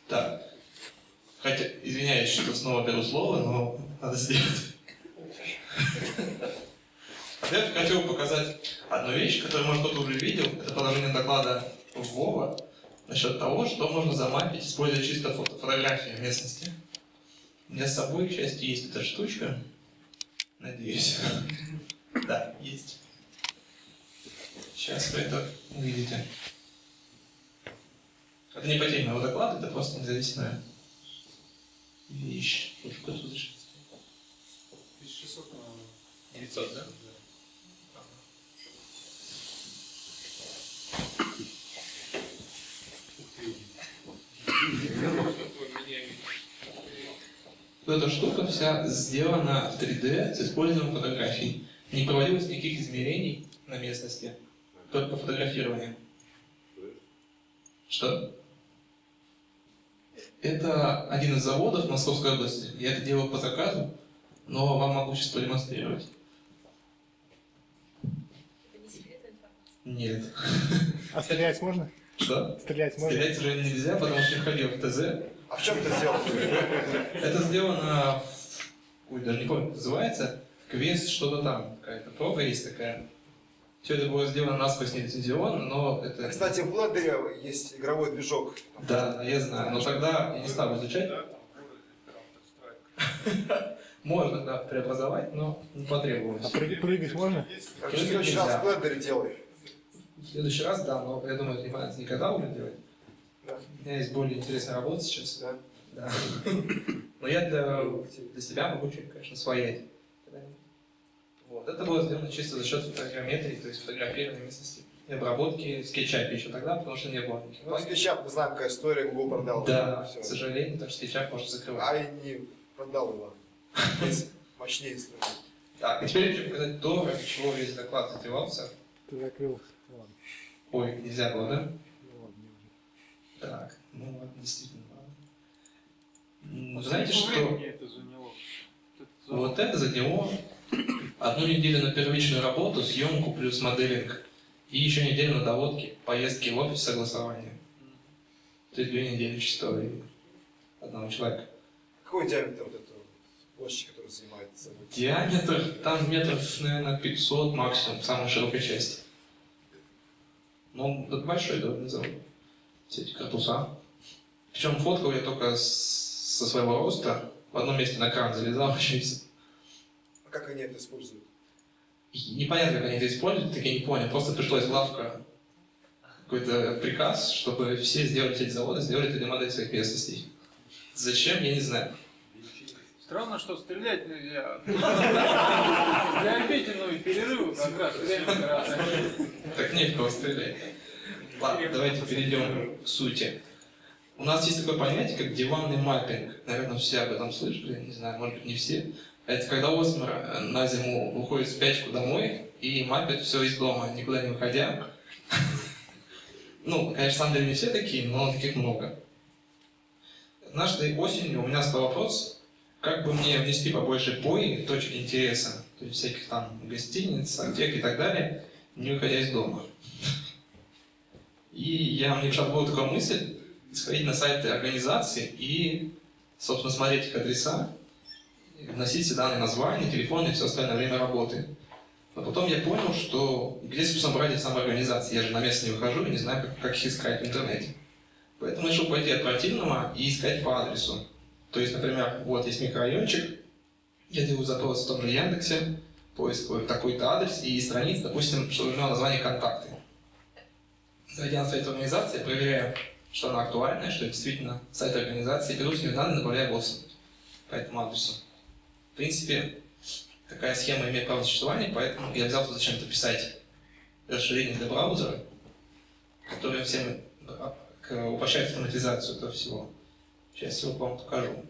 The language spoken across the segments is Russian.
Так. Хотя, извиняюсь, что снова беру слово, но надо сделать. Я хочу показать одну вещь, которую, может, кто-то уже видел. Это продолжение доклада Вова насчет того, что можно замапить, используя чисто фотографии местности. У меня с собой, к счастью, есть эта штучка. Надеюсь. Да, есть. Сейчас вы это увидите. Это не по теме моего доклада, это просто независимая вещь. 1600 на 900, да? Эта штука вся сделана в 3D с использованием фотографий. Не проводилось никаких измерений на местности, только фотографирование. Что? Это один из заводов в Московской области. Я это делал по заказу, но вам могу сейчас продемонстрировать. Это не секретная информация? Нет. А стрелять можно? Что? Стрелять можно? Стрелять уже нельзя, потому что я ходил в ТЗ. А в чем ты сделал? Это сделано, ой, даже не помню, как называется, квест что-то там, какая-то проба есть такая. Все это было сделано насквозь нелицензионно, но это... Кстати, в Blender есть игровой движок. Да, я знаю, но тогда я не стал изучать. Можно, да, преобразовать, но не потребовалось. А прыгать можно? В следующий раз в Blender делай. В следующий раз, да, но я думаю, это не понятно никогда уже делать. Да. У меня есть более интересная работа сейчас. Да. Да. Но я для себя могу чуть, конечно, своять. Вот. Это было сделано чисто за счет фотограмметрии, то есть фотографирования местности. И обработки в SketchUp еще тогда, потому что не было никаких. Ну, SketchUp, мы знаем, какая история, Google продал. Да, Все. к сожалению, так что SketchUp можно закрывать. А и не продал его. Есть мощнее инструмент. Так, и теперь я хочу показать то, ради чего весь доклад затевался. Ты закрыл. Ладно. Ой, нельзя было, да? Ну ладно, не уже. Так, ну ладно, действительно ладно. Сколько Знаете, что времени это заняло? вот это заняло 1 неделю на первичную работу, съемку плюс моделинг, и еще неделю на доводки, поездки в офис, согласования. То есть 2 недели чисто одного человека. Какой диаметр вот этого площади, который занимается? Диаметр там метров, наверное, 500 максимум, в самой широкой части. Ну, это большой довольно завод. Все эти корпуса. Причем фоткал я только со своего роста. В одном месте на кран залезал еще и все. А как они это используют? И непонятно, как они это используют, так я не понял. Просто пришлось главка какой-то приказ, чтобы все сделали эти заводы, сделали 3D-модель своих местностей. Зачем, я не знаю. Странно, что стрелять нельзя. Для обеденного перерыва как раз время красное. Так не в кого стрелять. Ладно, давайте перейдем к сути. У нас есть такое понятие, как диванный маппинг. Наверное, все об этом слышали, не знаю, может быть, не все. Это когда Осмер на зиму уходит в спячку домой и маппит все из дома, никуда не выходя. Ну, конечно, на самом деле не все такие, но таких много. Однажды осенью у меня стал вопрос, как бы мне внести побольше пои, точек интереса, то есть всяких там гостиниц, аптек и так далее, не выходя из дома. И мне пришла в голову такая мысль, сходить на сайты организации и, собственно, смотреть их адреса, вносить все данные названия, телефоны и все остальное время работы. Но потом я понял, что где, собственно, брать эти самые организации? Я же на место не выхожу и не знаю, как их искать в интернете. Поэтому решил пойти от противного и искать по адресу. То есть, например, вот есть микрорайончик, я делаю запрос в том же Яндексе, поиск такой-то адрес и страниц, допустим, чтобы у него название «Контакты». Зайдя на сайт организации, проверяю, что она актуальная, что это действительно сайт организации, беру с нее данные, добавляю босса по этому адресу. В принципе, такая схема имеет право существования, поэтому я взялся зачем-то писать расширение для браузера, которое всем упрощает автоматизацию этого всего. Сейчас я вам покажу.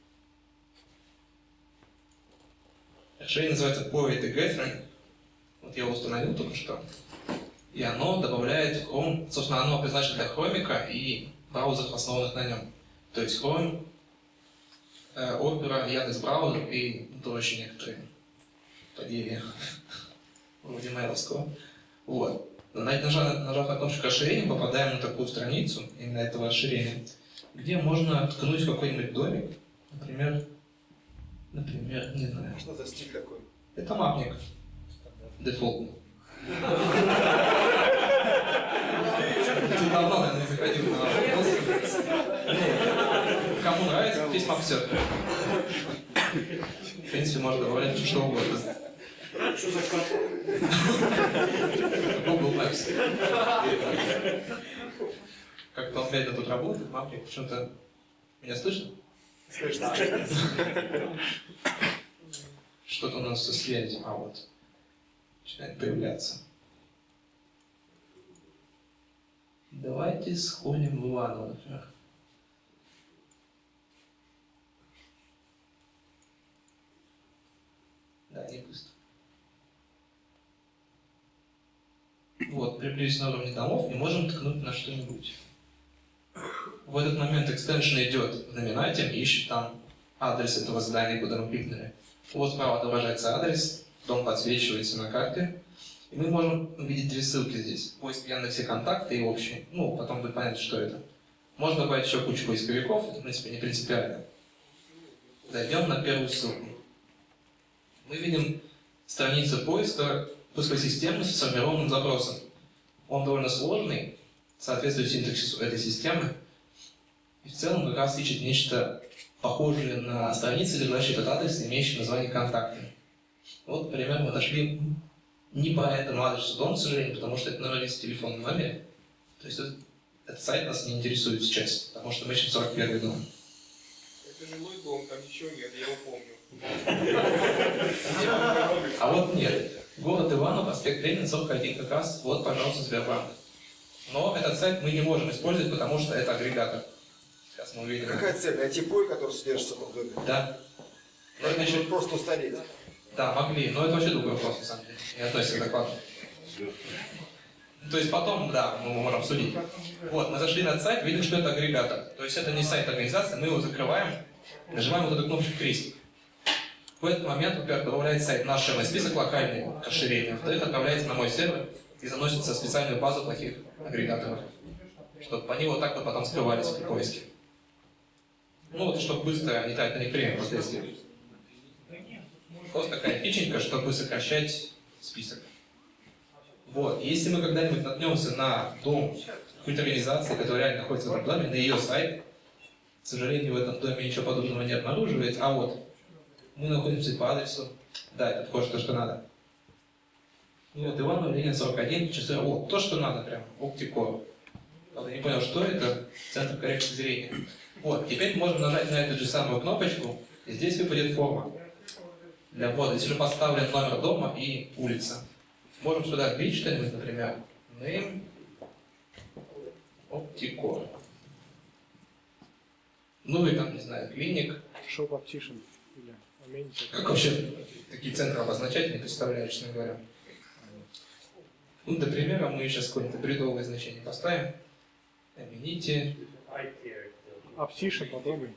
Решение называется Poet Gathering. Вот я его установил только что. И оно добавляет в Chrome, собственно, оно предназначено для Chrome и браузеров, основанных на нем. То есть Chrome, Opera, Яндекс.Браузер и тоже еще некоторые поделия вроде Mail.ru. Вот. Нажав на кнопочку расширения, попадаем на такую страницу, именно этого расширения. где можно ткнуть в какой-нибудь домик, например, не знаю. Что за стиль такой? Это мапник. Дефолтный. Ты давно, наверное, не заходил на вопрос. Кому нравится, письма все. В принципе, можно добавлять что угодно. Что за карту? Google Maps. Как-то он медленно тут работает, мапник. Почему-то... Меня слышно? Слышно. Что-то у нас со связью. А вот. Начинает появляться. Давайте сходим в Иваново, например. Да, не быстро. Вот, приблизились на уровне домов и можем ткнуть на что-нибудь. В этот момент экстеншн идет в номинате и ищет там адрес этого здания, куда мы кликнули. Вот справа отображается адрес, дом подсвечивается на карте. И мы можем увидеть две ссылки здесь. Поиск в Яндексе контакты и общий. Ну, потом будет понятно, что это. Можно добавить еще кучу поисковиков, это, в принципе, не принципиально. Зайдем на первую ссылку. Мы видим страницу поиска поисковой системы с сформированным запросом. Он довольно сложный, соответствует синтаксису этой системы. И в целом как раз ищет нечто похожее на страницы, содержащие этот адрес, имеющий название контакты. Вот, например, мы нашли не по этому адресу дома, к сожалению, потому что это номер есть в телефонном номере. То есть этот сайт нас не интересует сейчас, потому что мы ищем 41 дом. Это жилой дом, там ничего нет, я его помню. А вот нет. Город Иваново, проспект Ленина, 41 как раз, вот, пожалуйста, Сбербанк. Но этот сайт мы не можем использовать, потому что это агрегатор. Сейчас мы увидим. Какая цель? Найти пой, который содержится в этом доме? Да. Но это Или еще... просто устареть? Да, могли, но это вообще другой вопрос, на самом деле. Не относится к докладу. То есть потом, да, мы можем обсудить. Вот, мы зашли на этот сайт, видим, что это агрегатор. То есть это не сайт организации, мы его закрываем, нажимаем вот эту кнопочку крестик. В этот момент, во-первых, добавляется сайт наш черный список, локальный расширение. Во-вторых, отправляется на мой сервер и заносится в специальную базу плохих агрегаторов. Чтобы они вот так вот потом скрывались при поиске. Ну вот, чтобы быстро не тратить на них время впоследствии. Просто такая фиченька, чтобы сокращать список. Вот, если мы когда-нибудь наткнемся на дом какой-то организации, которая реально находится в этом доме, на ее сайт, к сожалению, в этом доме ничего подобного не обнаруживается, а вот мы находимся по адресу, да, это похоже то, что надо. Ну вот, Иванов, Ленин, 41, часы, вот, то, что надо прям, Оптикор. Правда, не понял, что это, центр коррекции зрения. Вот, теперь можем нажать на эту же самую кнопочку, и здесь выпадет форма для ввода. Здесь уже поставлен номер дома и улица. Можем сюда вбить что-нибудь, например, name Opticor. Ну и там, не знаю, клиник. Шоп Optician или Amenity. Как вообще такие центры обозначать, не представляю, честно говоря. Ну, для примера мы сейчас какое-то бредовое значение поставим. Amenity. Optician попробуй.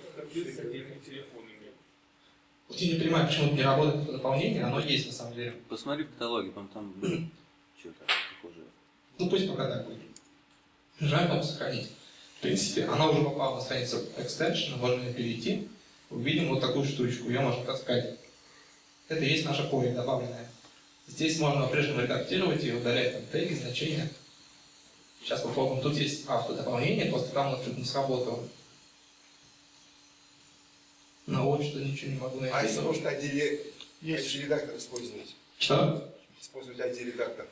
Вот я не понимаю, почему не работает это дополнение, оно есть на самом деле. Посмотри в каталоге, там что-то похожее. Ну пусть пока так будет. Нажимаем кнопку сохранить. В принципе, она уже попала на страницу экстеншена, можно перейти. Увидим вот такую штучку, ее можно таскать. Это и есть наша поле добавленная. Здесь можно по-прежнему редактировать и удалять там теги, значения. Сейчас попробуем. Тут есть автодополнение, просто там у нас что-то не сработало. На вот что ничего не могу найти. А если можно Есть. ID-редактор использовать? Что? Использовать ID-редактор.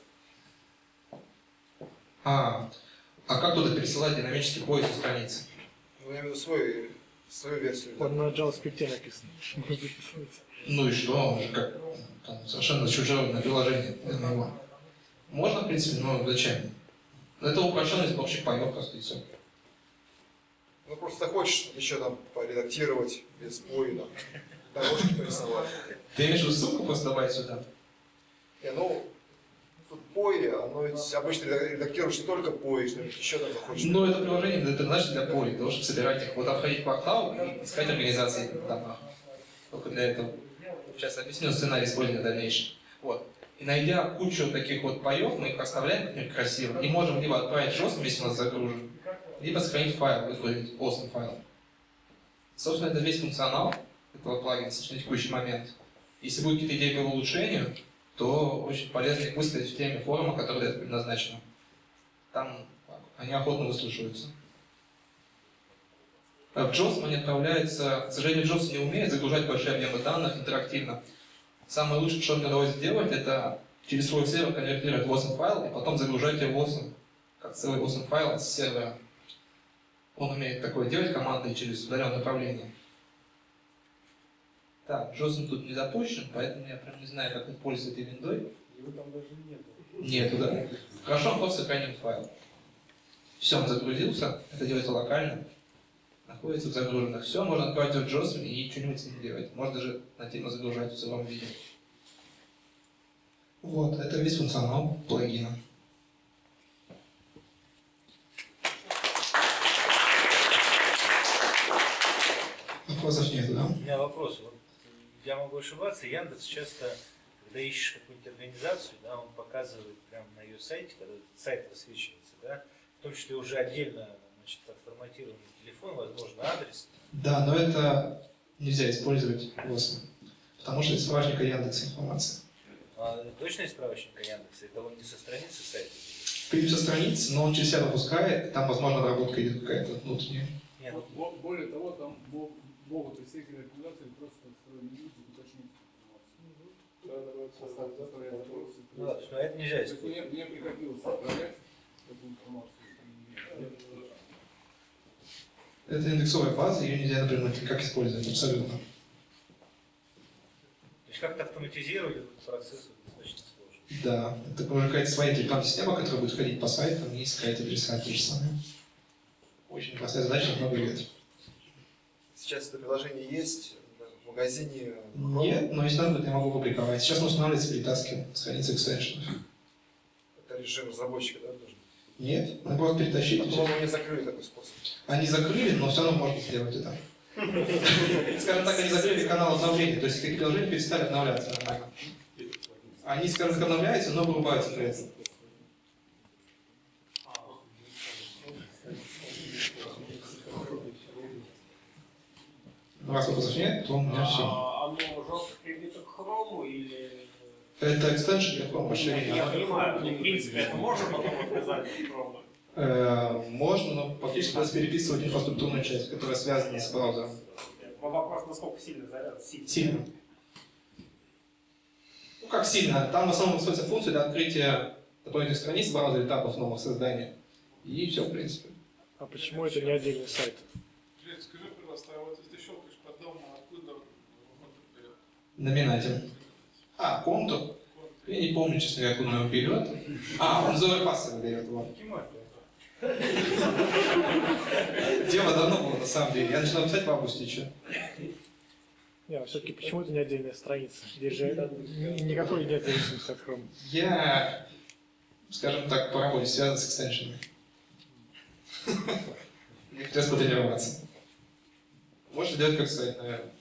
А как туда пересылать динамический поиск страницы? Ну, я имею в виду свою версию. Он на JavaScript написано. Можно записывать. Ну и что? Он же как там, совершенно чужое приложение из моего. Можно, в принципе, но зачем? Это упрощенный сборщик паёв, просто и все. Ну, просто хочешь еще там поредактировать без боя, там, дорожки порисовать. Ты имеешь в виду ссылку просто добавить сюда? Ну, тут пои, оно ведь обычно редактируешь не только пои, что-нибудь еще там захочешь. Ну, это приложение предназначено для поли, для того, чтобы собирать их. Вот обходить портал и искать организации в домах. Только для этого. Сейчас объясню сценарий использования дальнейший. Вот. И найдя кучу таких вот паев, мы их оставляем как-нибудь красиво и можем либо отправить жестким, если у нас загружен, либо сохранить файл, выгрузить awesome файл. Собственно, это весь функционал этого плагина на текущий момент. Если будут какие-то идеи по его улучшению, то очень полезно их высказать в теме форума, который для этого предназначен. Там они охотно выслушиваются. В JOSM они отправляются... К сожалению, JOSM не умеет загружать большие объемы данных интерактивно. Самое лучшее, что мне удалось сделать, это через свой сервер конвертировать в awesome файл и потом загружать его в awesome, как целый awesome файл с сервера. Он умеет такое делать командой через удаленное управление. Так, JOSM тут не запущен, поэтому я прям не знаю, как пользоваться этой виндой. Его там даже нету. Нету, да? Хорошо, просто сохраним файл. Все, он загрузился, это делается локально. Находится в загруженных. Все, можно открывать в JOSM и что-нибудь с ним делать. Можно даже нативно загружать в целом виде. Вот, это весь функционал плагина. Вопросов нет, да? У меня вопрос. Вот я могу ошибаться, Яндекс часто, когда ищешь какую-нибудь организацию, да, он показывает прямо на ее сайте, когда сайт высвечивается, да, в том числе уже отдельно, значит, отформатированный телефон, возможно, адрес. Да, но это нельзя использовать в WASM, потому что из справочника Яндекса информация. А точно из справочника Яндекса? Это он не со страницы сайта? Принцип со страницы, но он через себя выпускает, там, возможно, обработка идет какая-то внутренняя. Нет, Более того, там могут представители организации просто встроенный YouTube уточнить информацию. ну да, но это нельзя То есть использовать. мне приходилось отправлять такую информацию. Это индексовая база, ее нельзя, например, никак использовать, абсолютно. То есть как-то автоматизировать этот процесс достаточно сложно. Да, это уже какая-то своя телефонная система, которая будет ходить по сайтам и искать адреса те же самые. Очень простая задача, много лет. Сейчас это приложение есть в магазине. Нет, но если надо, я могу публиковать. Сейчас мы устанавливается, перетаскиваем страницы экстеншенов. Это режим разработчика, да, тоже? Нет, мы просто перетащить. По-моему, они закрыли такой способ. Они закрыли, но все равно можно сделать это. Скажем так, они закрыли канал обновления, то есть такие приложения перестали обновляться нормально. Они, скажем так, обновляются, но вырубаются при этом. Раз вопросов нет, то у меня все. Оно жестко прибито к хрому или... Это экстеншн для Chrome Я расширения. понимаю, но в принципе это можно потом отвязать от хрома? Можно, но фактически надо переписывать инфраструктурную часть, которая связана с браузером. Вопрос, насколько сильно заряд? Сильно. Ну как сильно? Там в основном используется функция для открытия дополнительных страниц в браузере, этапов нового создания. И все, в принципе. А почему это не отдельный сайт? Жень, скажи, пожалуйста, а вот если ты щелкаешь по дому, откуда он берет? Номинатель. Контур. Я не помню, честно говоря, откуда он его берет. Он из оверпасса берет его. Дело давно было, на самом деле. Я начал писать в августе еще. Не, все-таки почему это не отдельная страница? Здесь же никакой нет зависимости от Chrome. Я, скажем так, по работе связан с экстеншенами. Мне хотелось потренироваться. Можно делать как сайт, наверное.